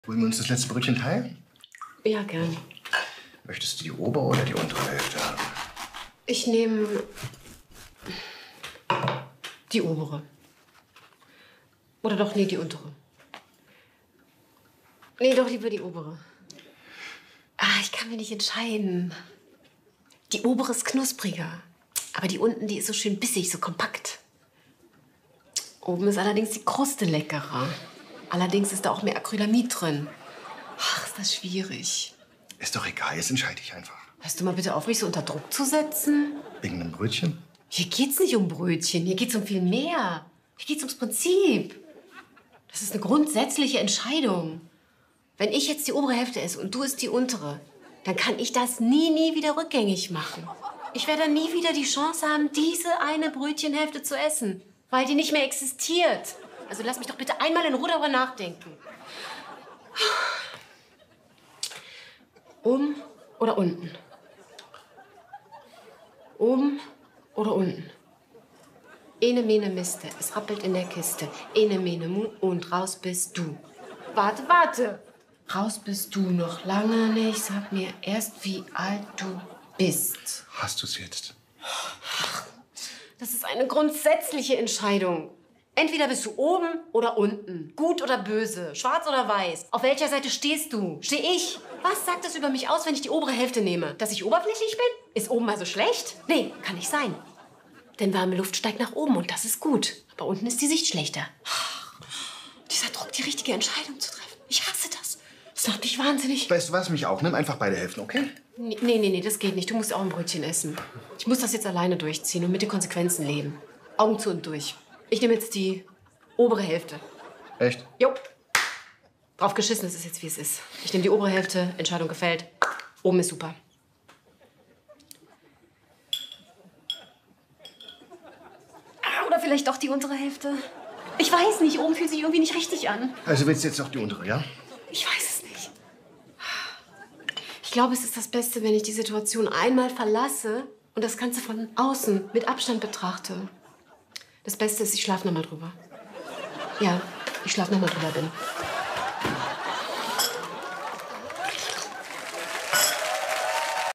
Wollen wir uns das letzte Brötchen teilen? Ja, gern. Möchtest du die obere oder die untere Hälfte haben? Ich nehme die obere. Oder doch, nee, die untere. Nee, doch lieber die obere. Ich kann mir nicht entscheiden. Die obere ist knuspriger. Aber die unten, die ist so schön bissig, so kompakt. Oben ist allerdings die Kruste leckerer. Allerdings ist da auch mehr Acrylamid drin. Ach, ist das schwierig. Ist doch egal, jetzt entscheide ich einfach. Hörst du mal bitte auf, mich so unter Druck zu setzen? Wegen einem Brötchen? Hier geht's nicht um Brötchen, hier geht's um viel mehr. Hier geht's ums Prinzip. Das ist eine grundsätzliche Entscheidung. Wenn ich jetzt die obere Hälfte esse und du isst die untere, dann kann ich das nie wieder rückgängig machen. Ich werde dann nie wieder die Chance haben, diese eine Brötchenhälfte zu essen, weil die nicht mehr existiert. Also lass mich doch bitte einmal in Ruhe darüber nachdenken. Oben oder unten? Oben oder unten? Ene, mene, miste, es rappelt in der Kiste. Ene, mene, mu und raus bist du. Warte, warte! Raus bist du noch lange nicht. Sag mir erst, wie alt du bist. Hast du's jetzt? Das ist eine grundsätzliche Entscheidung. Entweder bist du oben oder unten. Gut oder böse. Schwarz oder weiß. Auf welcher Seite stehst du? Steh ich? Was sagt es über mich aus, wenn ich die obere Hälfte nehme? Dass ich oberflächlich bin? Ist oben also schlecht? Nee, kann nicht sein. Denn warme Luft steigt nach oben und das ist gut. Aber unten ist die Sicht schlechter. Dieser Druck, die richtige Entscheidung zu treffen. Ich hasse das. Das macht mich wahnsinnig. Weißt du was, mich auch? Nimm einfach beide Hälften, okay? Nee, das geht nicht. Du musst auch ein Brötchen essen. Ich muss das jetzt alleine durchziehen und mit den Konsequenzen leben. Augen zu und durch. Ich nehme jetzt die obere Hälfte. Echt? Jo. Drauf geschissen, es ist jetzt, wie es ist. Ich nehme die obere Hälfte, Entscheidung gefällt. Oben ist super. Oder vielleicht doch die untere Hälfte. Ich weiß nicht, oben fühlt sich irgendwie nicht richtig an. Also willst du jetzt doch die untere, ja? Ich weiß es nicht. Ich glaube, es ist das Beste, wenn ich die Situation einmal verlasse und das Ganze von außen mit Abstand betrachte. Das Beste ist, ich schlafe noch mal drüber. Ja, ich schlafe noch mal drüber, Ben.